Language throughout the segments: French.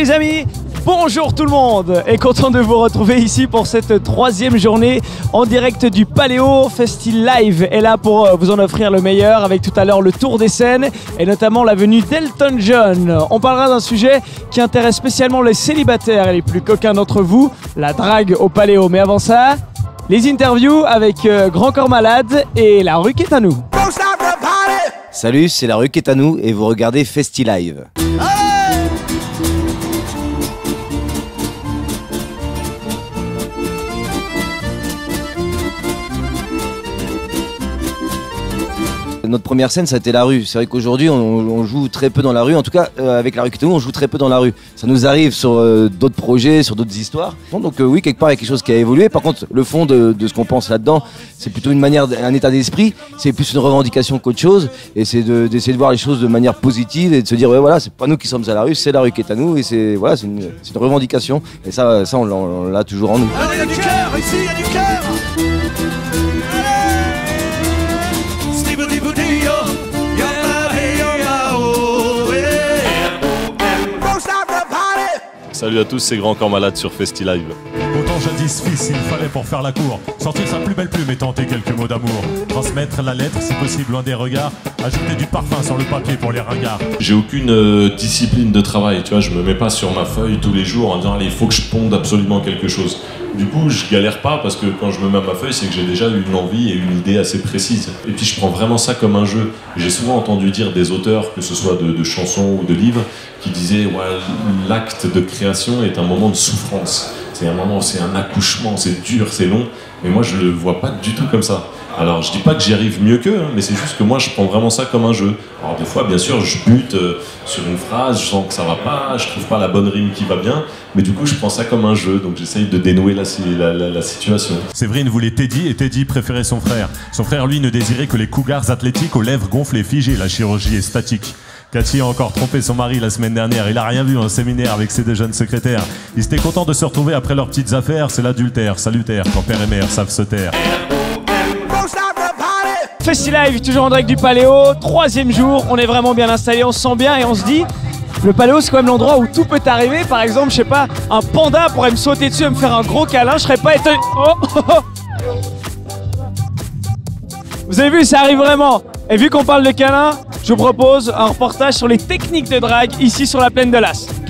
les amis, bonjour tout le monde et content de vous retrouver ici pour cette troisième journée en direct du Paléo. Festi Live est là pour vous en offrir le meilleur avec tout à l'heure le tour des scènes et notamment la venue d'Elton John. On parlera d'un sujet qui intéresse spécialement les célibataires et les plus coquins d'entre vous, la drague au Paléo. Mais avant ça, les interviews avec Grand Corps Malade et La Rue qui est à nous. Salut, c'est La Rue qui est à nous et vous regardez Festi Live. Notre première scène, ça a été la rue. C'est vrai qu'aujourd'hui, on joue très peu dans la rue. En tout cas, avec La Rue qui est à nous, on joue très peu dans la rue. Ça nous arrive sur d'autres projets, sur d'autres histoires. Donc oui, quelque part, il y a quelque chose qui a évolué. Par contre, le fond de ce qu'on pense là-dedans, c'est plutôt une manière, un état d'esprit. C'est plus une revendication qu'autre chose. Et c'est d'essayer de voir les choses de manière positive et de se dire, ouais, voilà, c'est pas nous qui sommes à la rue, c'est La Rue qui est à nous. Et c'est voilà, c'est une revendication. Et ça on l'a toujours en nous. Alors, il y a du cœur, ici, il y a du cœur. Salut à tous, c'est Grand Corps Malade sur Festi Live. Autant jadis fils, il fallait pour faire la cour sortir sa plus belle plume et tenter quelques mots d'amour. Transmettre la lettre, si possible loin des regards. Ajouter du parfum sur le papier pour les ringards. J'ai aucune discipline de travail, tu vois, je me mets pas sur ma feuille tous les jours en disant allez, il faut que je ponde absolument quelque chose. Du coup, je galère pas parce que quand je me mets à ma feuille, c'est que j'ai déjà une envie et une idée assez précise. Et puis je prends vraiment ça comme un jeu. J'ai souvent entendu dire des auteurs, que ce soit de chansons ou de livres, qui disaient ouais, l'acte de création est un moment de souffrance. C'est un moment, c'est un accouchement, c'est dur, c'est long. Mais moi, je le vois pas du tout comme ça. Alors, je dis pas que j'y arrive mieux qu'eux, hein, mais c'est juste que moi, je prends vraiment ça comme un jeu. Alors, des fois, bien sûr, je bute sur une phrase, je sens que ça va pas, je trouve pas la bonne rime qui va bien, mais du coup, je prends ça comme un jeu, donc j'essaye de dénouer la situation. Séverine voulait Teddy et Teddy préférait son frère. Son frère, lui, ne désirait que les cougars athlétiques aux lèvres gonflées, figées. La chirurgie est statique. Cathy a encore trompé son mari la semaine dernière. Il a rien vu en séminaire avec ses deux jeunes secrétaires. Ils étaient contents de se retrouver après leurs petites affaires. C'est l'adultère, salutaire, quand père et mère savent se taire. Festi Live, toujours en direct du Paléo, troisième jour, on est vraiment bien installé, on se sent bien et on se dit, le Paléo c'est quand même l'endroit où tout peut arriver. Par exemple, je sais pas, un panda pourrait me sauter dessus et me faire un gros câlin, je serais pas étonné. Vous avez vu, ça arrive vraiment. Et vu qu'on parle de câlin, je vous propose un reportage sur les techniques de drague ici sur la plaine de Las. Câlin ?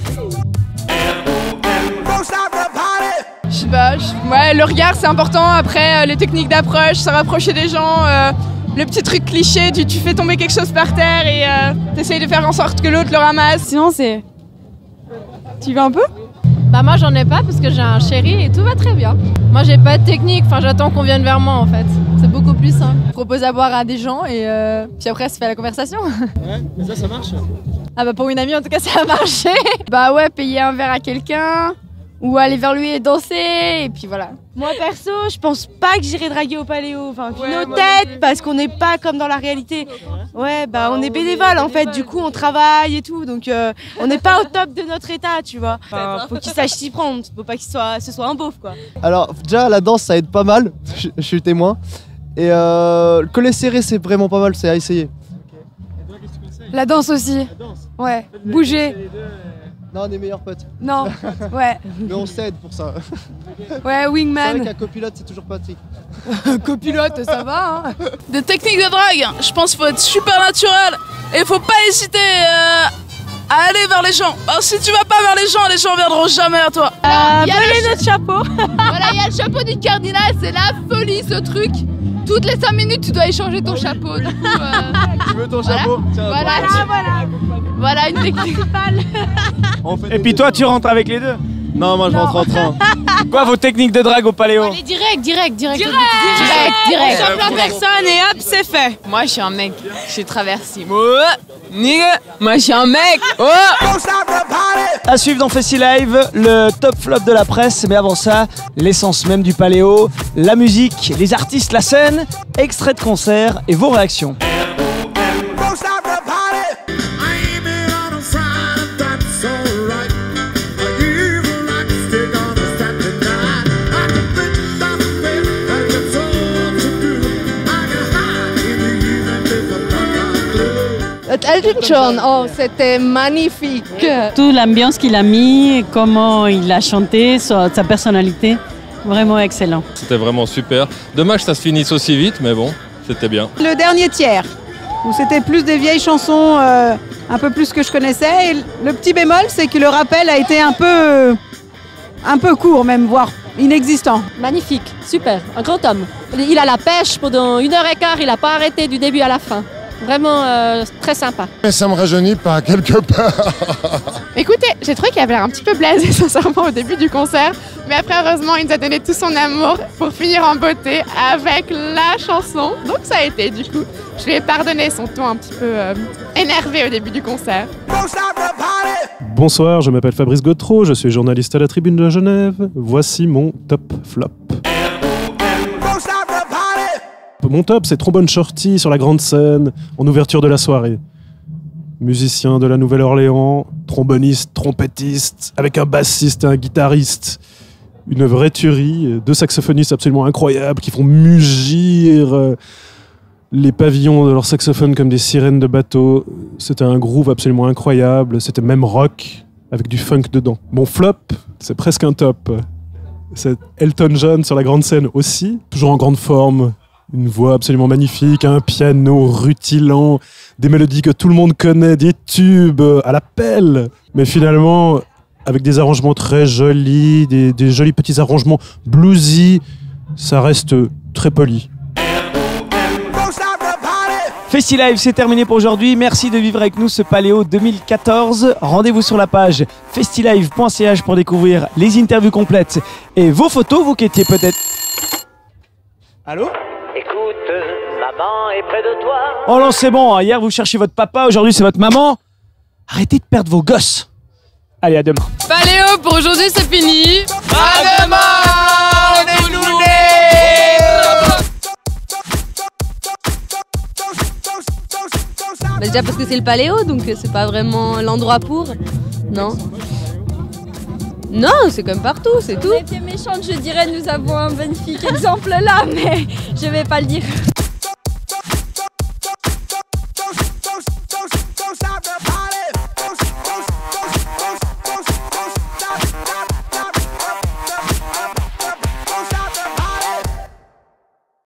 Je sais pas, ouais, le regard c'est important, après les techniques d'approche, se rapprocher des gens, le petit truc cliché du tu fais tomber quelque chose par terre et t'essayes de faire en sorte que l'autre le ramasse. Sinon c'est... Tu veux un peu ? Bah moi j'en ai pas parce que j'ai un chéri et tout va très bien. Moi j'ai pas de technique, enfin j'attends qu'on vienne vers moi en fait. C'est beaucoup plus simple. Je propose à boire à des gens et puis après se fait la conversation. Ouais, mais ça marche. Ah bah pour une amie en tout cas ça a marché. Bah ouais, payer un verre à quelqu'un ou aller vers lui et danser et puis voilà. Moi perso, je pense pas que j'irai draguer au Paléo, enfin vu Ouais, nos têtes, parce qu'on n'est pas comme dans la réalité. Ouais, bah on est bénévole en fait, du coup on travaille et tout, donc on n'est pas au top de notre état, tu vois. Enfin, faut qu'il sache s'y prendre, faut pas ce soit un beauf quoi. Alors déjà la danse ça aide pas mal, je suis témoin. Et coller serré c'est vraiment pas mal, c'est à essayer. La danse aussi. Ouais, bouger. Non, on est meilleurs potes. Non, ouais. Mais on s'aide pour ça. Ouais, C'est wingman. vrai qu'un copilote c'est toujours pratique. Copilote, ça va hein. Des techniques de drague, je pense qu'il faut être super naturel et il faut pas hésiter à aller vers les gens. Alors si tu vas pas vers les gens viendront jamais à toi. Il y a notre chapeau. Voilà, il y a le chapeau du cardinal, c'est la folie ce truc. Toutes les 5 minutes, tu dois échanger ton chapeau. Du coup, Tu veux ton chapeau? Tiens, voilà une technique. Et puis toi tu rentres avec les deux. Non, moi je rentre en train. Quoi vos techniques de drague au Paléo? Allez, direct. Simple en personne et hop, c'est fait. Moi, je suis un mec. Je suis traversée. Moi, je suis un mec. À suivre dans Festi Live, le top flop de la presse, mais avant ça, l'essence même du Paléo, la musique, les artistes, la scène, extrait de concert et vos réactions. Elton John, oh, c'était magnifique. Toute l'ambiance qu'il a mis, comment il a chanté, sa personnalité, vraiment excellent. C'était vraiment super. Dommage que ça se finisse aussi vite, mais bon, c'était bien. Le dernier tiers, où c'était plus des vieilles chansons, un peu plus que je connaissais. Et le petit bémol, c'est que le rappel a été un peu court même, voire inexistant. Magnifique, super, un grand homme. Il a la pêche pendant 1h15, il n'a pas arrêté du début à la fin. Vraiment très sympa. Mais ça me rajeunit pas quelque part. Écoutez, j'ai trouvé qu'il avait l'air un petit peu blasé sincèrement au début du concert, mais après heureusement il nous a donné tout son amour pour finir en beauté avec la chanson. Donc ça a été du coup, je lui ai pardonné son ton un petit peu énervé au début du concert. Bonsoir, je m'appelle Fabrice Gautreau, je suis journaliste à la Tribune de Genève. Voici mon top flop. Mon top, c'est Trombone Shorty sur la grande scène, en ouverture de la soirée. Musicien de la Nouvelle-Orléans, tromboniste, trompettiste, avec un bassiste et un guitariste. Une vraie tuerie, 2 saxophonistes absolument incroyables qui font mugir les pavillons de leur saxophone comme des sirènes de bateau. C'était un groove absolument incroyable, c'était même rock, avec du funk dedans. Mon flop, c'est presque un top. C'est Elton John sur la grande scène aussi, toujours en grande forme. Une voix absolument magnifique, un piano rutilant, des mélodies que tout le monde connaît, des tubes à la pelle. Mais finalement, avec des arrangements très jolis, des jolis petits arrangements bluesy, ça reste très poli. FestiLive, c'est terminé pour aujourd'hui. Merci de vivre avec nous ce Paléo 2014. Rendez-vous sur la page festilive.ch pour découvrir les interviews complètes et vos photos, vous qui étiez peut-être... Allô ? Écoute, maman est près de toi. Oh non, c'est bon, hier vous cherchiez votre papa, aujourd'hui c'est votre maman. Arrêtez de perdre vos gosses. Allez, à demain. Paléo, pour aujourd'hui c'est fini. À demain, les loulous. Bah déjà parce que c'est le Paléo, donc c'est pas vraiment l'endroit pour. Non. Non, c'est comme partout, c'est tout. Si j'étais méchante, je dirais nous avons un magnifique exemple là, mais je vais pas le dire.